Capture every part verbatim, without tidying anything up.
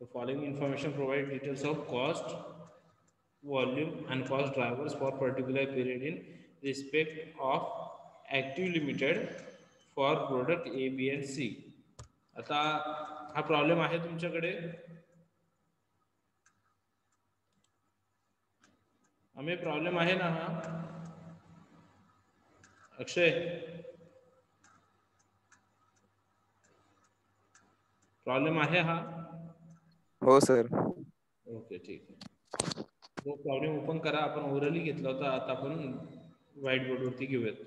The following information provides details of cost, volume, and cost drivers for particular period in respect of active limited for product A, B and C. आता हा problem आहे तुमच्याकडे? आम्ही problem आहे ना हा? Akshay, problem आहे हा? हो सर. ओके, ठीक आहे. तो प्रॉब्लेम ओपन करा. आपण ओरली घेतला होता, आता आपण व्हाईट बोर्डवरती घेऊयात.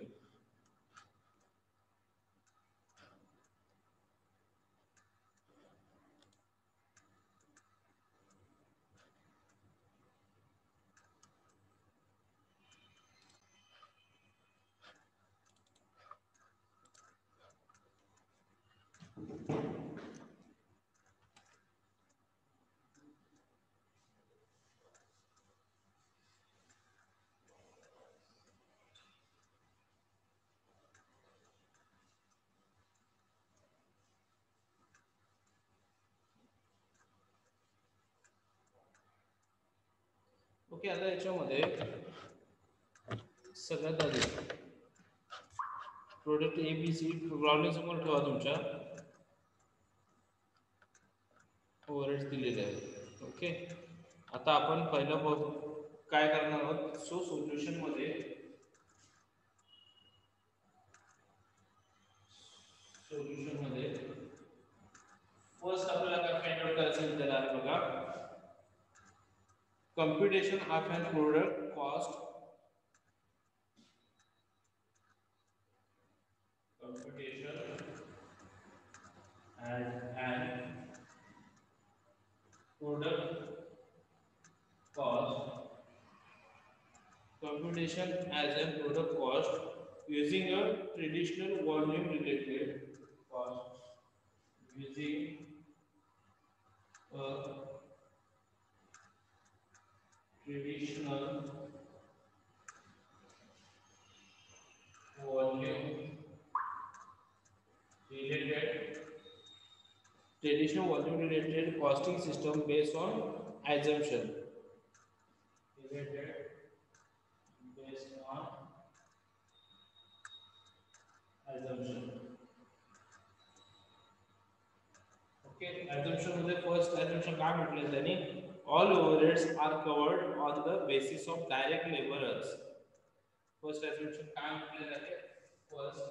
ओके, आता याच्यामध्ये सगळ्यात आधी product A B C problem समोर ठेवा. तुमच्या ओव्हरहेड्स दिलेले आहेत. ओके, आता आपण पहिलं काय करणार आहोत? सो सोल्युशन मध्ये सोल्युशन मध्ये फर्स्ट आपल्याला काय फाइंड आउट करायचं त्याला आहे बघा, computation of an product cost, computation as an product cost, computation as a product cost using a traditional volume related cost, using a traditional volume related traditional volume related costing system based on assumption, related based on assumption. Okay, assumption मध्ये first assumption काय म्हटलं त्यांनी? All overheads are covered on the basis of direct laborers. First assumption काय म्हटलेलं आहे? First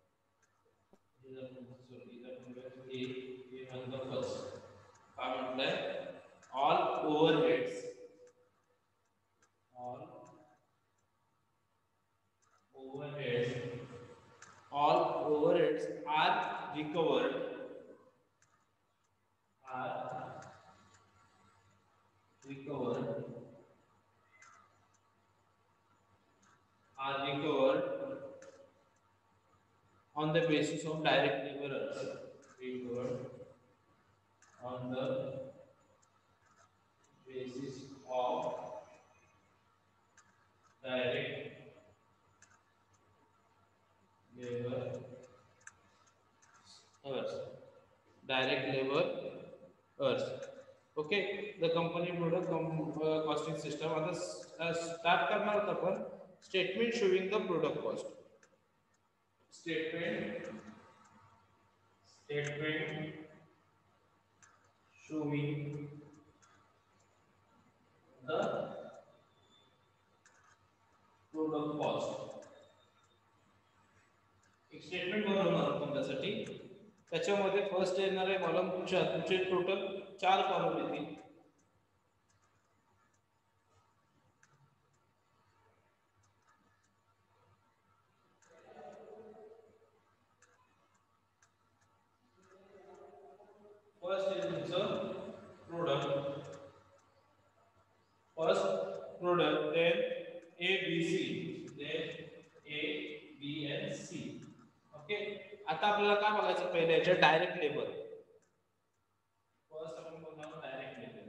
A on the first काय म्हटलंय? All overheads all overheads all overheads are recovered are recovered are recovered on the basis of direct laborers, recovered on the basis of direct labor hours, direct labor hours. Okay, the company product com uh, costing system. आता start करणार आहोत आपण statement showing the product cost. Statement statement showing the product cost. एक statement बनवणार आहोत त्यासाठी. त्याच्यामध्ये first येणार आहे कॉलम तुमच्या तुमचे टोटल चार कॉलम येतील. फर्स्ट आहे तुमचं product, first product, then A B C, then A B and C. Okay, आता आपल्याला काय बघायचं पहिले याच्या डायरेक्ट लेबर. फर्स्ट आपण बघणार direct labour.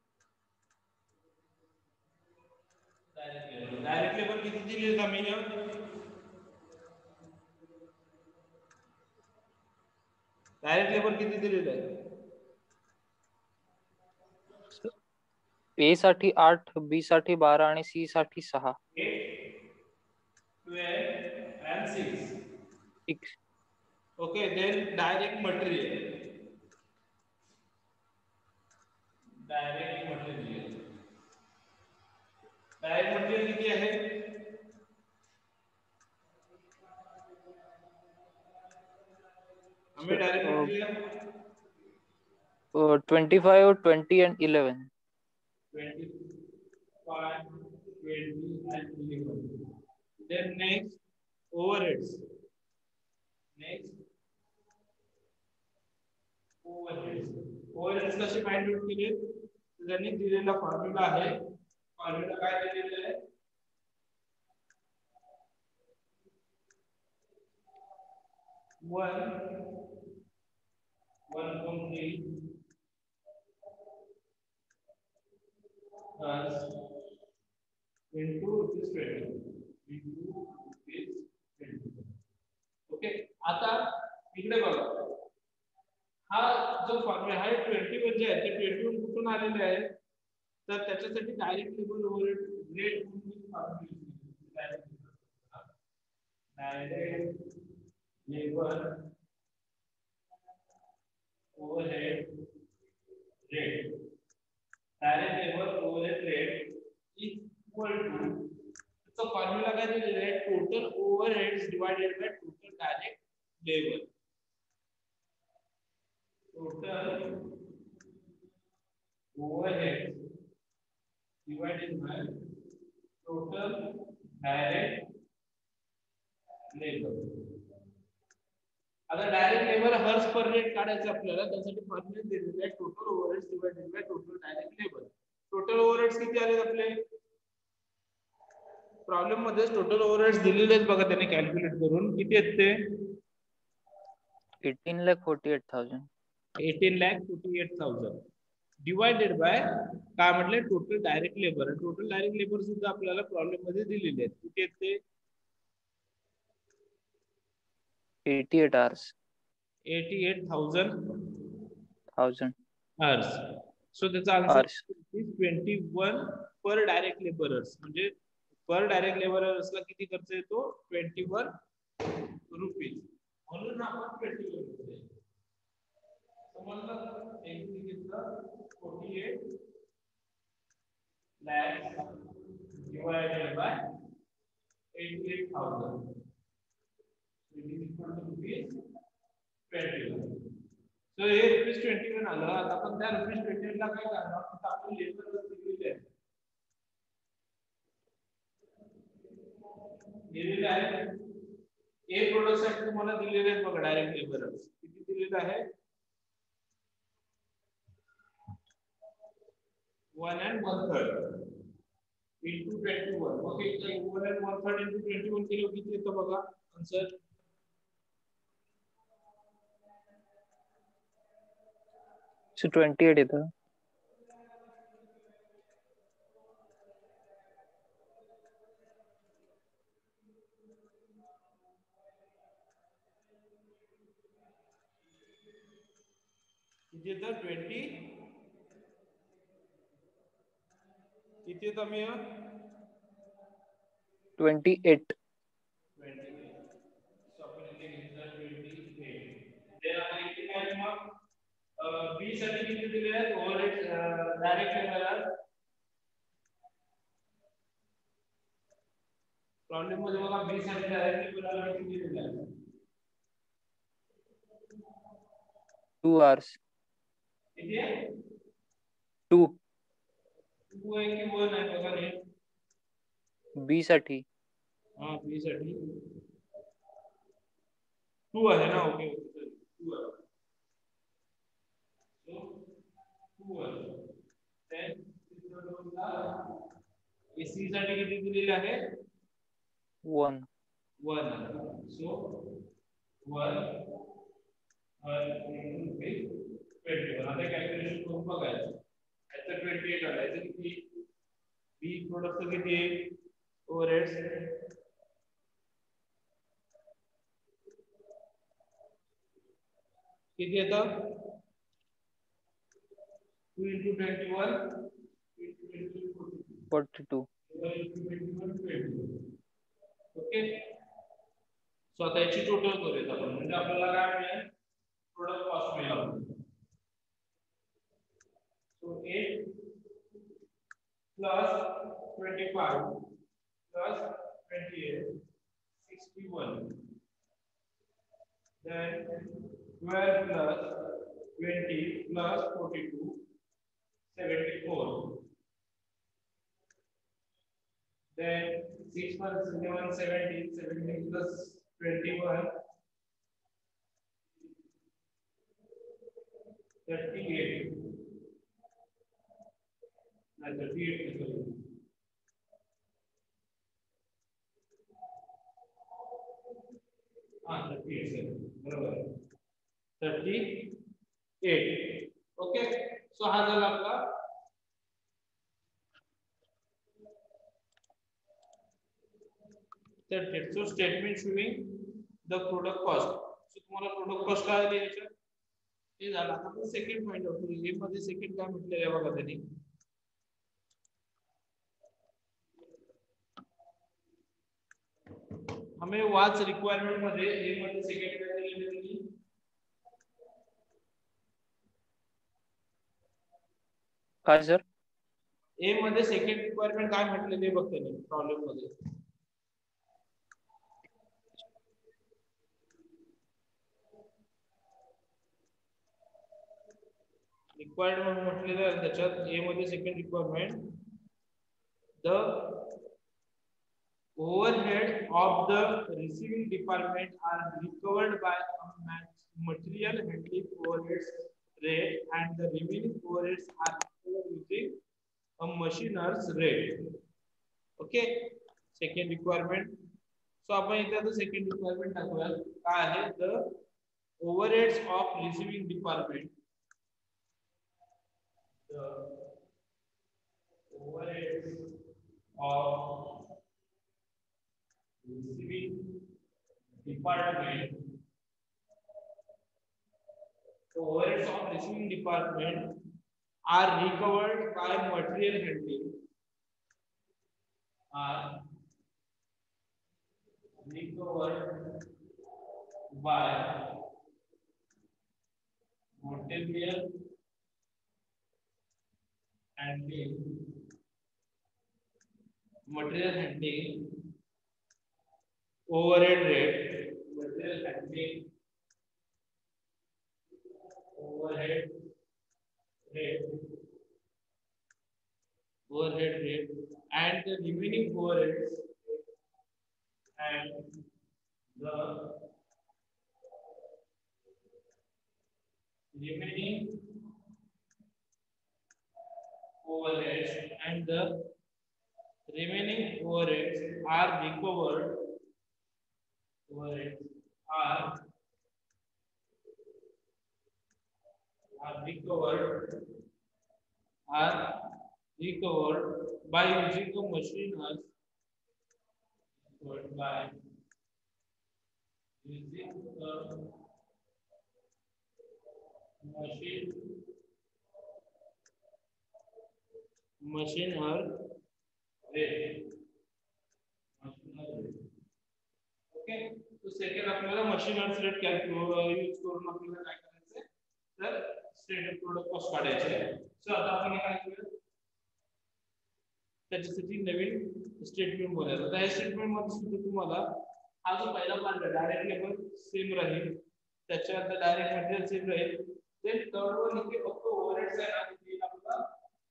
Direct labour direct labour किती दिली आहे आम्ही? डायरेक्ट लेबर किती दिलेलं आहे? ए साठी आठ, बी साठी बारा आणि सी साठी सहा. eight, twelve and six. Six. Okay, then direct material. Direct material. Direct material किती आहे? हमें direct material Uh, twenty-five, twenty and eleven. twenty-five, twenty and eleven. Then next overheads. Next overheads. Overheads कसे find out केले? त्यांनी दिलेला formula आहे. Formula काय दिलेला आहे? one one point three plus into rupees twenty into rupees twenty. Okay, आता इकडे बघा, हा जो फॉर्म्युला आहे इक्कीस जे आहे ते इक्कीस कुठून आलेले आहे? तर त्याच्यासाठी डायरेक्ट लेबर ओव्हरहेड रेट म्हणून formula direct labour overhead rate. Direct labor overhead rate is equal to, so formula काय दिलेला आहे? Total overheads divided by total direct labor. Total overheads divided by total direct labor. आता direct labour hours per rate काढायचं आपल्याला, त्यासाठी formula दिलेला आहे total overheads divided by total direct labour. Total overheads किती आले आपले? प्रॉब्लेम मध्ये टोटल ओव्हरहेड्स दिलेले आहेत बघा, त्यांनी कॅल्क्युलेट करून. किती आहेत ते? eighteen lakh forty-eight thousand. eighteen lakh forty-eight thousand divided by काय म्हटले? Total direct labour. Total direct labour सुद्धा आपल्याला प्रॉब्लेम मध्ये दिलेले आहेत. किती आहेत ते? eighty-eight hours. eighty-eight thousand Thousand. hours. So त्याचा answer twenty-one per direct labourers. म्हणजे पर डायरेक्ट लेबरर्सला किती खर्च येतो? twenty-one rupees. म्हणून आपण twenty-one रुपये समजलं. एक घेतलं forty-eight lakhs divided by eighty-eight thousand. It is equal to rupees twenty-one. So हे रुपीज twenty-one आलं. आता आपण त्या रुपीज twenty-one ला काय करणार? तर आपण लेबर दिलेले आहे. दिलेले आहे. ए प्रोडक्ट साठी तुम्हाला दिलेले आहेत बघा डायरेक्ट लेबरर्स. किती दिलेले आहे? one and one third into twenty-one. Okay, so one and one third into twenty-one kilo किती येतं बघा आन्सर? So twenty-eight येतं. किती येतं? twenty किती येतं मी? twenty-eight. twenty-eight. So आपण इथे घेतलं twenty-eight. then आपण इथे काय मग बी साठी किती दिले आहेत? Overhead direct labour. प्रॉब्लेम मध्ये बघा बी साठी डायरेक्ट लेबर किती दिले आहेत? Two hours. किती आहे? Two. two आहे की one आहे बघा रे? B साठी. हां, बी साठी two आहे ना? ओके ओके, two आहे. So two आहे. then सी साठी किती दिलेले आहे? One. one. So one into twenty-one. आता कॅल्क्युलेशन करून बघायचं. याचं twenty-eight आलं. याचं किती? बी प्रोडक्टचं किती आहे? ओव्हरहेड्स किती येतं? two into twenty-one into forty two. Okay, so आता याची टोटल करूयात आपण, म्हणजे आपल्याला काय मिळेल, प्रोडक्ट कॉस्ट मिळेल. So eight plus twenty five plus twenty eight, sixty one. Then twelve plus twenty plus forty-two, seventy-four. Then six plus seven, seventeen, seventeen plus twenty-one, thirty-eight. No, thirty-eight. Sorry. Ah, thirty-eight. बरोबर. thirty-eight. Okay. So हा झाला आपला thirty-eight. So statement showing the product cost. So तुम्हाला product cost काय आली याच्यात? हे झालं. आता आपण सेकंड फाइंड आउट करू. हे मध्ये सेकंड काय म्हटलेलं आहे बघा त्यांनी. हमें वाच रिक्वायरमेंट मध्ये ए मध्ये सेकंड काय दिलेलं आहे? काय सर? ए मध्ये सेकंड रिक्वायरमेंट काय म्हटलेले बघते मी प्रॉब्लेम मध्ये. रिक्वायर्ड म्हटलेलं आहे त्याच्यात ए मध्ये second requirement, the overhead of the receiving department are recovered by a material handling overheads rate, and the remaining overheads are recovered using a machiner's rate. Okay, second requirement. So आपण इथे आता second requirement टाकूया. काय आहे? The overheads of receiving department. The overheads of receiving department, the overheads of receiving department are recovered by material handling, are recovered by material handling, material handling overhead rate, material handling overhead rate, overhead rate, and the remaining overheads, and the remaining overheads and the remaining overheads are recovered. Overheads are are recovered are recovered by using a machine as by using a machine machine or rate. Okay, तो second आपल्याला machine hours rate calculate use करून आपल्याला काय करायचं आहे, तर standard product cost काढायचे आहे. सो आता आपण काय करूया, त्याच्यासाठी नवीन स्टेटमेंट बनवायचं. त्या स्टेटमेंट मध्ये सुद्धा तुम्हाला हा जो पहिला पार्ट आहे डायरेक्ट लेबर सेम राहील, त्याच्यानंतर डायरेक्ट मटेरियल सेम राहील, ते थर्ड वन इथे फक्त ओव्हरहेड्स आहे ना, ते आपला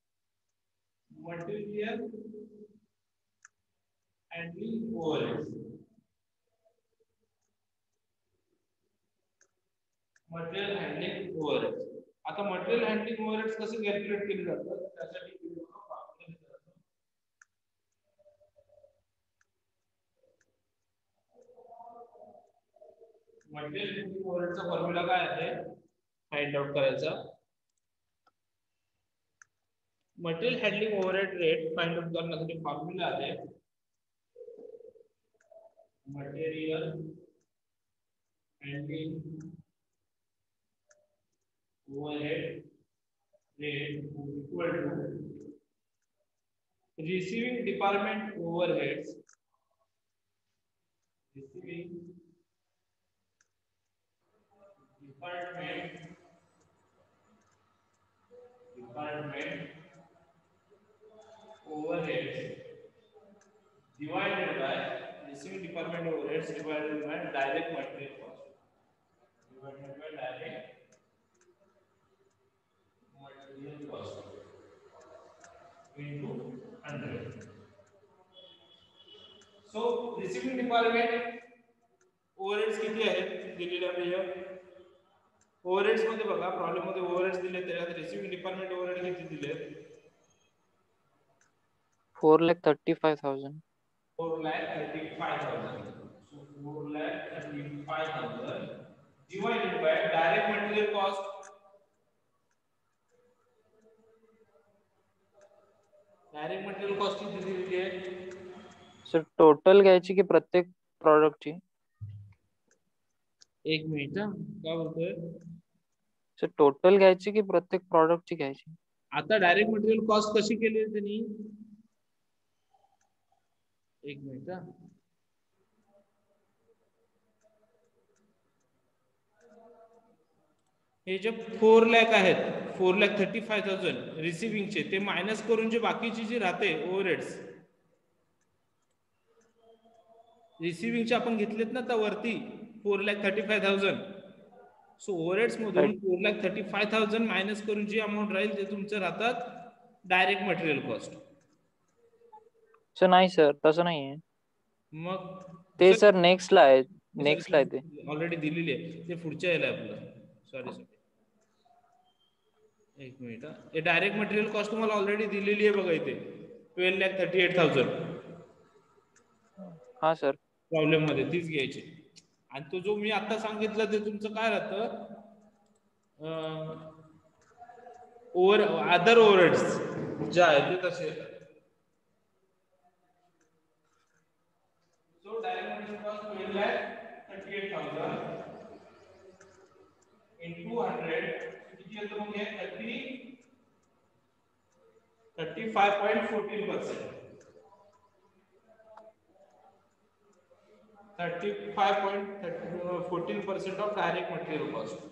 material handling overheads. Material handling overheads. आता मटेरियल हँडलिंग ओव्हरहेड्स कसे कॅल्क्युलेट केले जातात, त्यासाठी मटेरियल हँडलिंग ओव्हरहेडचा फॉर्म्युला काय आहे फाइंड आउट करायचा. Material handling overhead rate find out करण्यासाठी फॉर्म्युला आहे material handling overhead rate equal to receiving department overheads. Receiving department department overheads divided by receiving department overheads divided by direct material cost divided by direct material cost into one hundred. So receiving department overheads किती आहेत दिलेले आपल्याला overheads मध्ये बघा problem मध्ये overheads दिले त्याच्यात receiving department overhead किती दिले four lakh thirty-five thousand. four lakh thirty-five thousand. So four lakh thirty-five thousand divided by direct material cost. Direct material cost किती दिलेली आहे सर टोटल घ्यायची की प्रत्येक प्रोडक्टची? एक मिनिट हा काय बोलतोय सर टोटल घ्यायची की प्रत्येक प्रोडक्टची घ्यायची? आता डायरेक्ट मटेरियल कॉस्ट कशी केली आहे त्यांनी एक मिनिट हा हे जे फोर लॅक आहेत four lakh thirty five thousand रिसिव्हिंगचे ते मायनस करून जे बाकीची जी राहते ओव्हरहेड्स रिसिव्हिंगचे आपण घेतलेत ना त्या वरती four lakh thirty five thousand so overheads मधून four lakh thirty five thousand minus करून जी अमाऊंट राहील ते तुमचं राहतात डायरेक्ट मटेरियल कॉस्ट. सर नाही सर तसं नाहीये मग ते सर नेक्स्ट ला आहे नेक्स्ट ला आहे ते ऑलरेडी दिलेली आहे ते पुढच्या याला आपलं सॉरी सॉरी एक मिनिट हे डायरेक्ट मटेरियल कॉस्ट तुम्हाला ऑलरेडी दिलेली आहे बघा इथे twelve lakh thirty eight thousand. हा सर प्रॉब्लेम मध्ये तीच घ्यायची आणि तो जो मी आता सांगितलं ते तुमचं काय राहतं ओव्हर अदर ओव्हरहेड्स जे आहेत ते तसे so direct material cost twelve lakh thirty eight thousand into one hundred किती येतो मग हे thirty thirty-five point one four percent thirty-five point one four percent of direct material cost.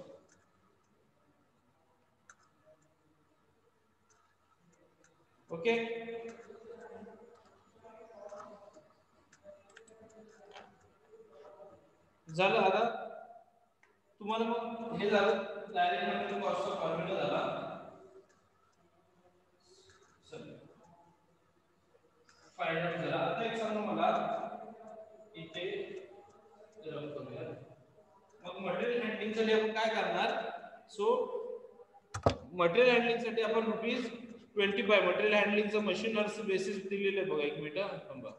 Okay झालं आता तुम्हाला मग हे झालं डायरेक्ट मटेरियल कॉस्टचा फॉर्म्युला झाला फाइंड आउट झाला. आता एक सांगा मला इथे रन करूया मग मटेरियल हँडलिंग साठी आपण काय करणार सो मटेरियल हँडलिंग साठी आपण रुपीज ट्वेंटी फाय मटेरियल हँडलिंगचं मशीनर्स बेसिस दिलेलं आहे बघा एक मिनिट थांबा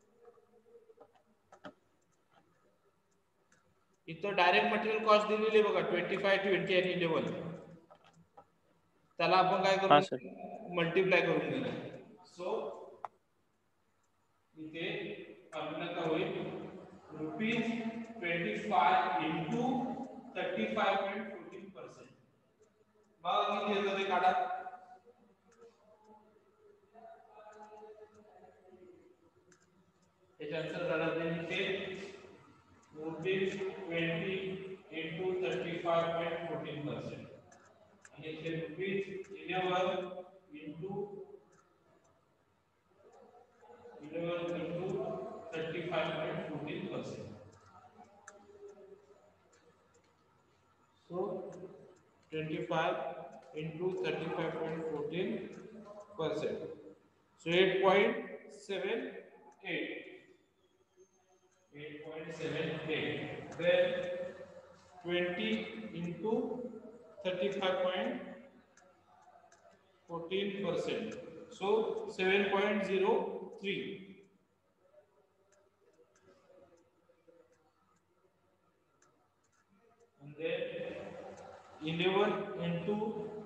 इथं डायरेक्ट मटेरियल कॉस्ट दिलेली आहे बघा ट्वेंटी फाय ट्वेंटी आणि इलेव्हन त्याला आपण काय करू मल्टिप्लाय करून देणार सो इथे फॉर्म्युला काय होईल rupees twenty five into thirty five point fourteen percent बघा किती येतं ते काढा याचा आन्सर काढा ते rupees twenty into thirty five point fourteen percent आणि इथे rupees eleven into eleven into thirty five point fourteen percent so twenty five into thirty five point fourteen percent so eight point seven eight eight point seven eight then twenty into thirty-five point one four percent so seven point zero three and then eleven into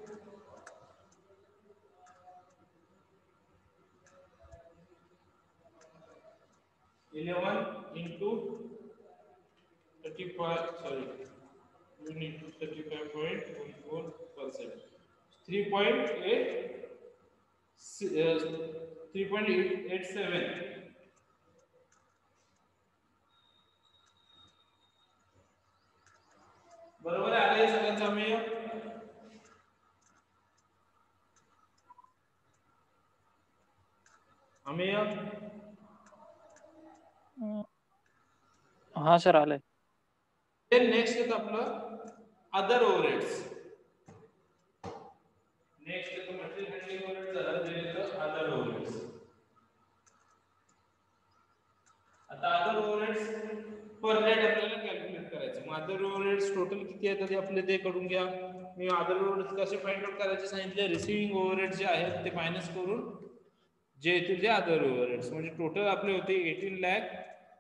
eleven into thirty-five sorry unit thirty-five point one four percent three point eight uh, three point eight seven. बरोबर आहे. आले सगळ्यांचं अमेय? अमेय हा sir आलंय. Then next येतं आपलं other overheads. Next येतं material handling overhead झालं. देन येतं अदर ओव्हरहेड्स. आता अदर ओव्हरहेड्स पर रेट आपल्याला कॅल्क्युलेट करायचं. मग अदर ओव्हरहेड्स टोटल किती आहेत ते आपले ते करून घ्या. मी अदर ओव्हरहेड्स कसे फाइंड आउट करायचे सांगितले. रिसिविंग ओव्हरहेड जे आहेत ते मायनस करून जे येतील ते अदर ओव्हरहेड्स. म्हणजे टोटल आपले होते एटीन लाख.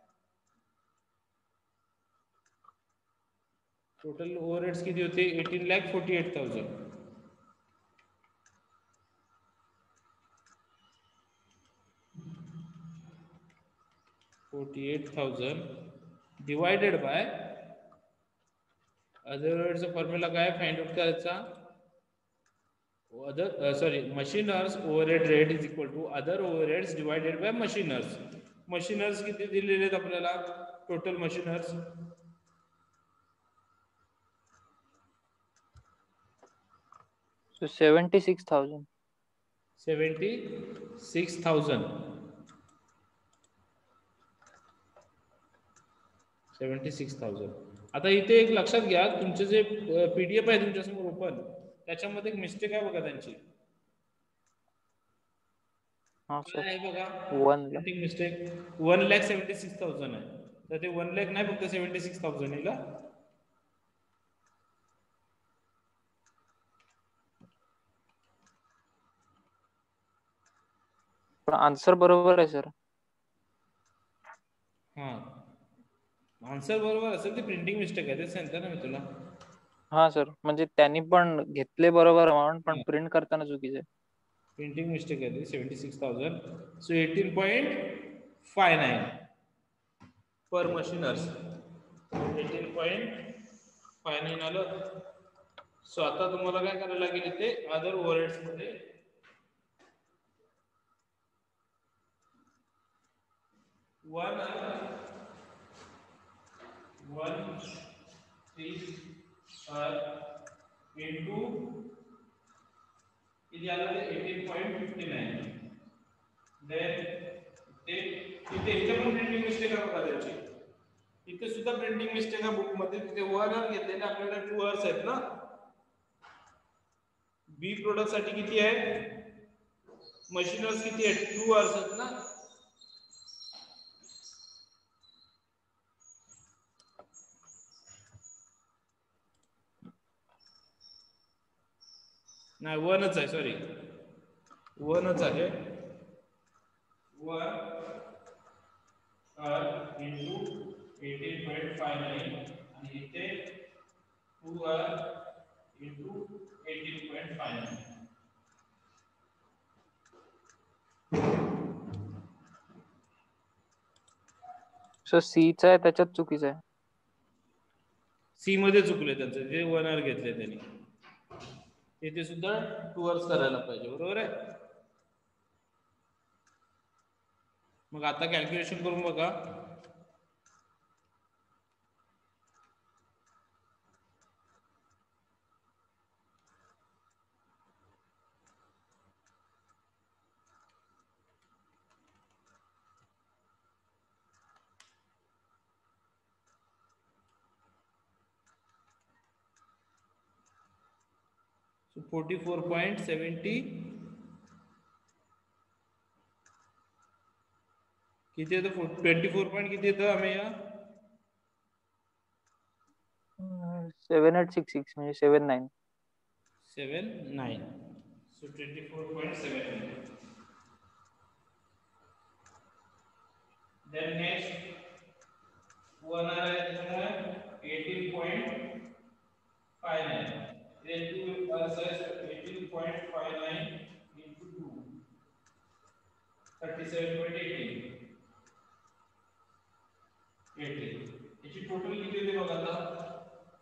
टोटल ओव्हरहेड्स किती होते? Eighteen lakh forty eight thousand. Forty eight thousand divided by other ओव्हरहेडचा फॉर्म्युला काय फाइंड आउट करायचा? Other sorry machine hours overhead rate is equal to other overheads divided by machine hours. Machine hours किती दिलेले आहेत आपल्याला? Total machine hours So seventy-six thousand. Seventy six thousand. Seventy six thousand. आता इथे एक लक्षात घ्या, तुमचे जे पीडीएफ आहे तुमच्यासमोर ओपन, त्याच्यामध्ये एक मिस्टेक आहे बघा त्यांची. हा काय सर. आहे बघा? One lakh. Printing mistake. One lakh seventy six thousand आहे. तर ते वन लॅक नाही, फक्त सेव्हन्टी सिक्स थाउजंड आहे का? पण आन्सर बरोबर आहे सर. हा आन्सर बरोबर असेल ते प्रिंटिंग मिस्टेक आहे, ते सांगतो ना मी तुला. हा सर, म्हणजे त्यांनी पण घेतले बरोबर अमाऊंट, पण प्रिंट करताना चुकीचे आहे. प्रिंटिंग मिस्टेक आहे ते seventy six thousand. So eighteen point five nine per machine hours. Eighteen point five nine आलं. सो आता तुम्हाला काय करायला लागेल इथे अदर ओव्हरहेड्स मध्ये वन वन थ्री इंटू किती आलं ते eighteen point fifty nine. Then ते इथे इथे पण प्रिंटिंग मिस्टेक आहे बघा त्याची. इथे सुद्धा प्रिंटिंग मिस्टेक आहे बुक मध्ये. तिथे वन आवर घेतलेले आपल्याकडे टू आवर्स आहेत ना. बी प्रोडक्ट साठी किती आहे? मशीनर्स किती आहेत? टू आवर्स आहेत ना. नाही वनच आहे, सॉरी वनच आहे. One R into eighteen point five nine आणि इथे two R into eighteen point five nine. Sir सीचा आहे त्याच्यात चुकीचं आहे. सी मध्ये चुकले त्यांचं, जे वन आवर घेतले त्यांनी. इथे सुद्धा टू आवर्स करायला पाहिजे, बरोबर आहे. मग आता कॅल्क्युलेशन करून बघा. फोर्टी फोर पॉइंट सेवेंटी किती येतं? ट्वेंटी फोर पॉईंट किती येतं आम्ही या सेव्हन एट सिक्स सिक्स म्हणजे seven nine. Seven nine. So twenty four point seven nine. Then next one R आहे eighteen point five nine. then two also eighteen point five nine into two thirty-seven point one eight. eighteen याची total किती होते बघा आता.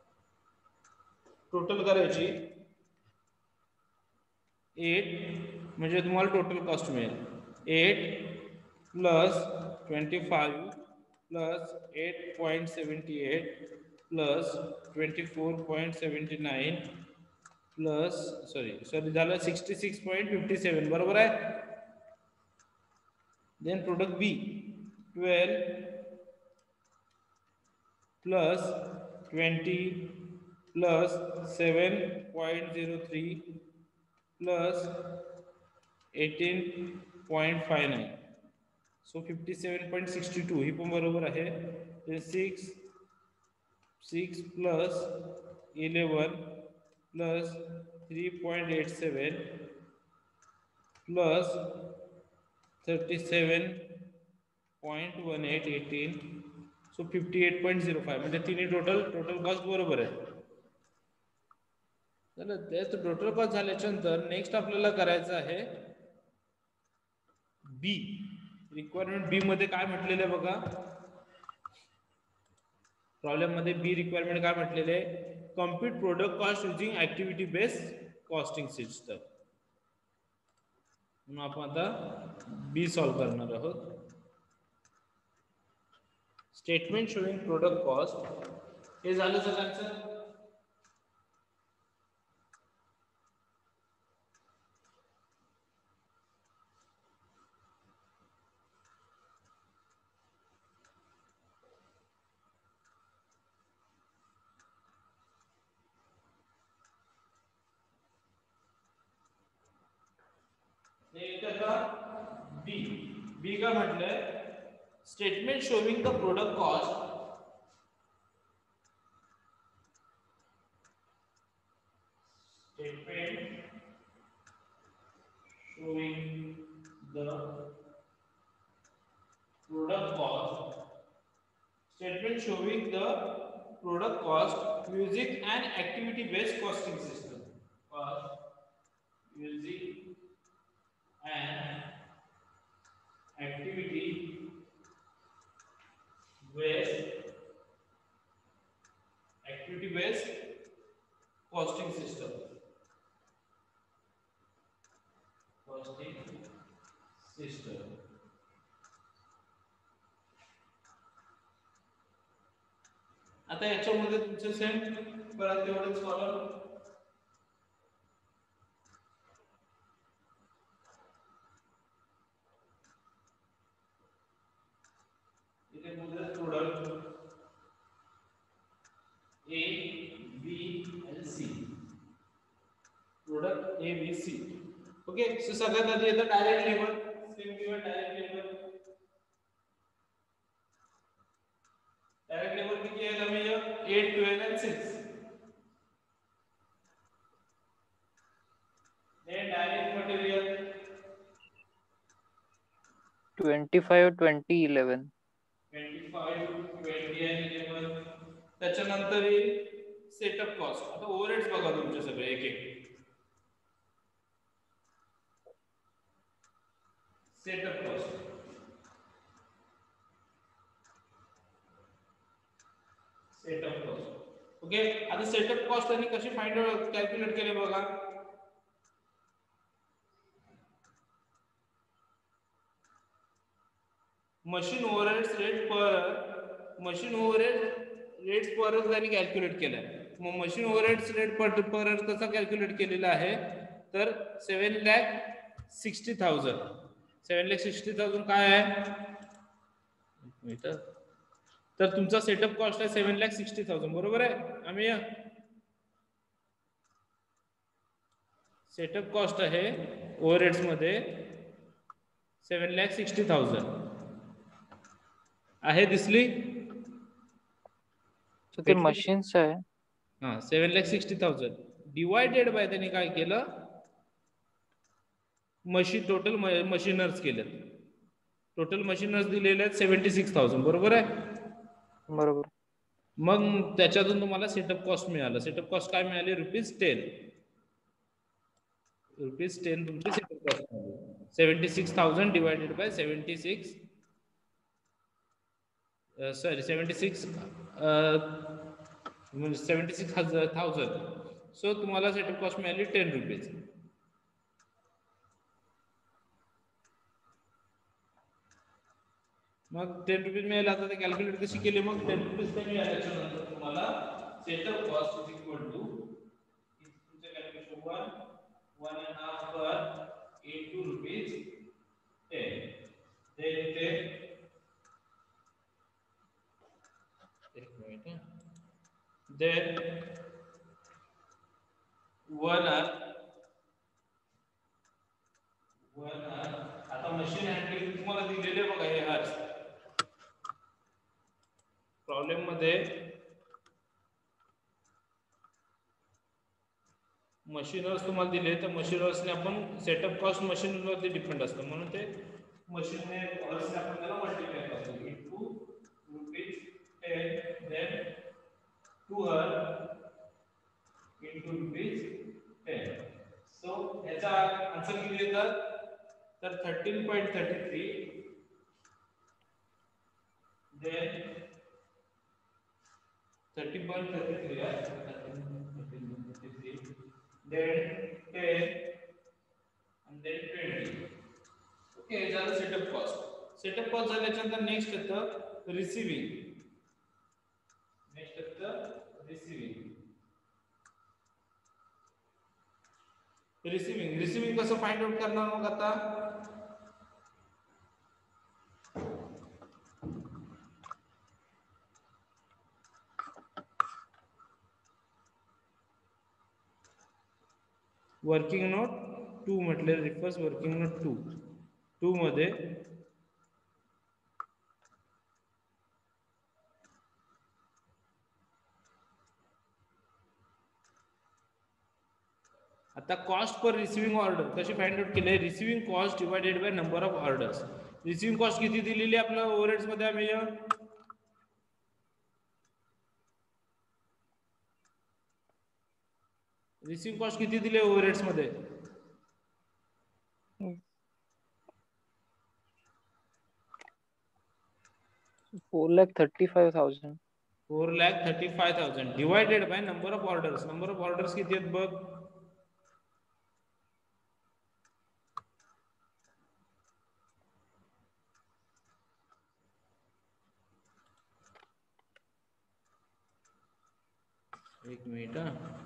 Total करायची eight म्हणजे तुम्हाला total cost मिळेल. eight plus twenty-five plus eight point seven eight plus twenty-four point seven nine plus sorry sorry झालं sixty-six point five seven बरोबर आहे. Then product B twelve plus twenty plus seven point zero three plus eighteen point five nine. So fifty-seven point six two ही पण बरोबर आहे. Then six six plus eleven plus three point eight seven plus thirty-seven point one eight eighteen. So fifty-eight point zero five म्हणजे तिन्ही total total cost बरोबर आहे. चला त्याच total cost झाल्याच्या नंतर नेक्स्ट आपल्याला करायचं आहे बी. रिक्वायरमेंट बी मध्ये काय म्हटलेलं आहे बघा. प्रॉब्लेम मध्ये बी रिक्वायरमेंट काय म्हटलेलं आहे. Compute product cost using activity based costing system. म्हणून आपण आता बी सॉल्व करणार आहोत. स्टेटमेंट शोइंग प्रोडक्ट कॉस्ट हे झालं सगळ्यांचं. बी बी का म्हटलंय statement showing the product cost statement showing the product cost statement showing the product cost using an activity based costing system. Cost using an activity based activity based costing system. Costing system. आता याच्यामध्ये तुमचे same परत तेवढेच column A, B and C. Product A, B, C. Okay, so सगळ्यात आधी येतं direct labour. Same given direct labour. Direct labour किती आहे आम्ही eight, twelve and six. Then direct material twenty-five, twenty, eleven. twenty-five, twenty and eleven. त्याच्यानंतर setup cost. आता overheads बघा तुमचे सगळे एक एक. Setup cost setup cost okay. आता सेटअप कॉस्ट आणि कशी फाइंड आउट कॅल्क्युलेट केले बघा. Machine overheads rate per machine overhead rates per त्यांनी कॅल्क्युलेट केलाय. मग मशीन ओव्हरहेड्स रेट पर पर कसा कॅल्क्युलेट केलेला आहे तर seven lakh sixty thousand seven lakh sixty thousand काय आहे तर तुमचा सेटअप कॉस्ट आहे सेवन लॅक सिक्स्टी थाउजंड बरोबर आहे. आम्ही सेटअप कॉस्ट आहे ओव्हरहेड्स मध्ये सेवन लॅक सिक्स्टी थाउजंड आहे. दिसली ते मशीन्स आहे. हा seven lakh sixty thousand divided by त्यांनी काय केलं मशीन टोटल मशीनर्स केले. टोटल मशीनर्स दिलेले आहेत सेव्हन्टी सिक्स थाउजंड बरोबर आहे. बरोबर. मग त्याच्यातून तुम्हाला सेटअप कॉस्ट मिळालं. सेटअप कॉस्ट काय मिळाली रुपीज टेन रुपीज टेन तुमची setup cost seventy six thousand divided by seventy six sorry seventy six seventy six thousand. So तुम्हाला सेटअप कॉस्ट मिळाली टेन रुपीज. मग टेन रुपीज मिळाले. आता ते कॅल्क्युलेट कशी केली? मग टेन रुपीज काय मिळाल्याच्या नंतर तुम्हाला setup cost is equal to तुमचं calculation one one and half per into rupees ten. Then ते एक minute. Then one R one R आता मशीन हँडलिंग तुम्हाला दिलेले बघा हे हर्स प्रॉब्लेम मध्ये मशीनर्स तुम्हाला दिले तर मशीनर्सने आपण सेटअप कॉस्ट मशीनवरती डिपेंड असतं म्हणून ते मशीनने हर्सने आपण त्याला मल्टिप्लाय करतो into rupees ten then two hour into rupees ten. So याचा आन्सर किती येतात? तर thirteen point thirty three. Then thirteen point three three, yeah? thirteen point three three, then ten, and then twenty. Okay, झालं setup cost. Setup cost झाल्यानंतर next येतं receiving. Next येतं receiving. Receiving receiving कसं find out करणार मग आता? Working note two म्हटले refers working note two two मध्ये आता कॉस्ट पर रिसिविंग ऑर्डर कशी फाइंड आउट केली? Receiving cost divided by number of orders. Receiving cost किती दिलेली आपल्या ओव्हरहेड्स मध्ये आम्ही रिसिविंग कॉस्ट किती दिले ओव्हरहेड्स मध्ये? Four lakh thirty five thousand. Four lakh thirty five thousand divided by number of orders. Number of orders किती आहेत बघ? एक मिनिट. हा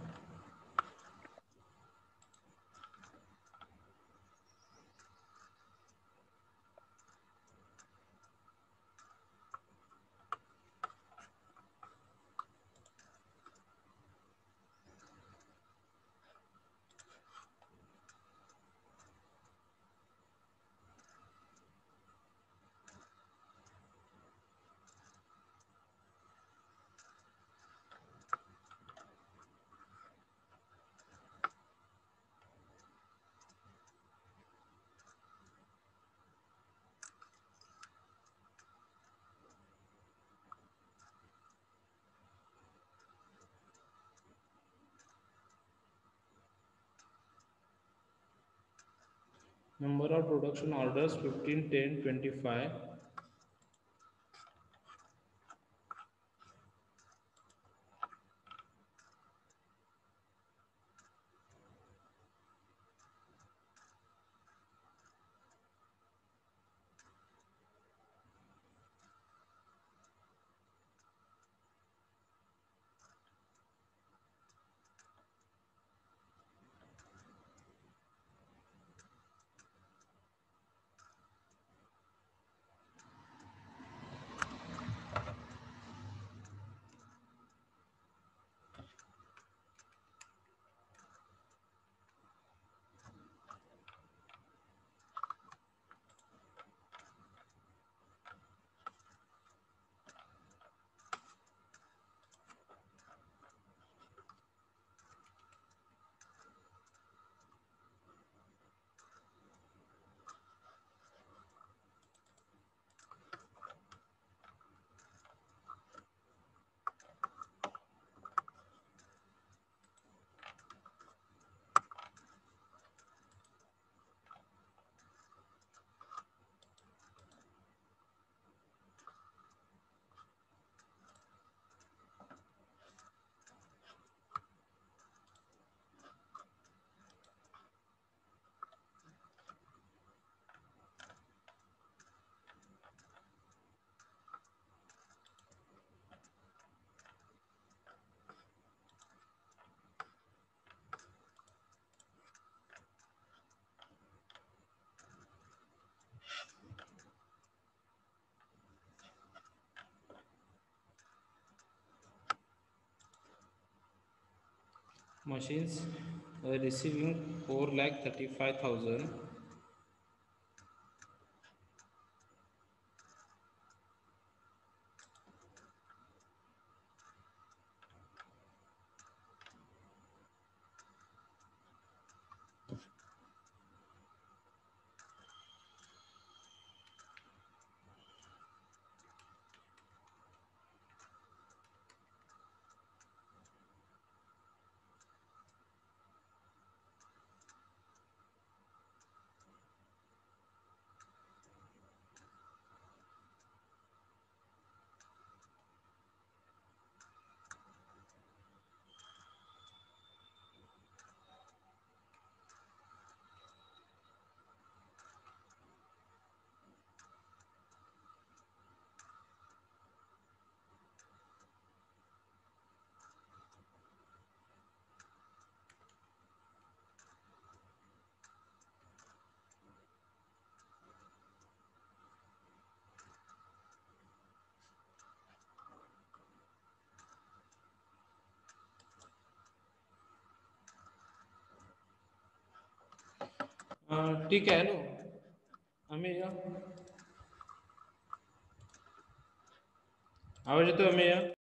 number of production orders fifteen, ten, twenty-five. machines uh, receiving four lakh thirty-five thousand. अं, ठीक आहे. Hello Ameya, आवाज येतो अमेय?